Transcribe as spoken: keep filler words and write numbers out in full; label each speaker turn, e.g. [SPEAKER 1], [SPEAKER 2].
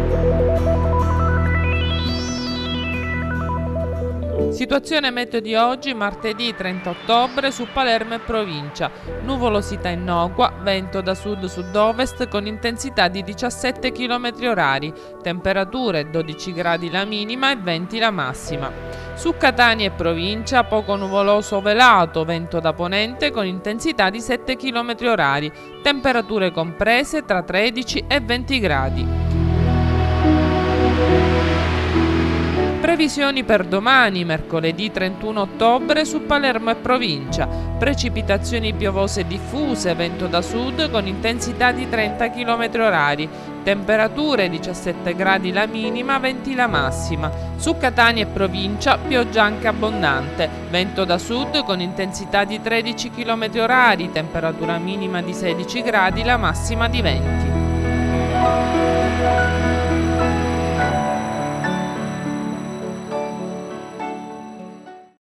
[SPEAKER 1] Situazione meteo di oggi, martedì trenta ottobre, su Palermo e provincia. Nuvolosità innocua, vento da sud-sud-ovest con intensità di diciassette chilometri orari, temperature dodici gradi la minima e venti la massima. Su Catania e provincia, poco nuvoloso velato, vento da ponente con intensità di sette chilometri orari, temperature comprese tra tredici e venti gradi. Previsioni per domani, mercoledì trentuno ottobre, su Palermo e provincia. Precipitazioni piovose diffuse, vento da sud con intensità di trenta chilometri orari. Temperature diciassette gradi la minima, venti la massima. Su Catania e provincia, pioggia anche abbondante. Vento da sud con intensità di tredici chilometri orari. Temperatura minima di sedici gradi, la massima di venti.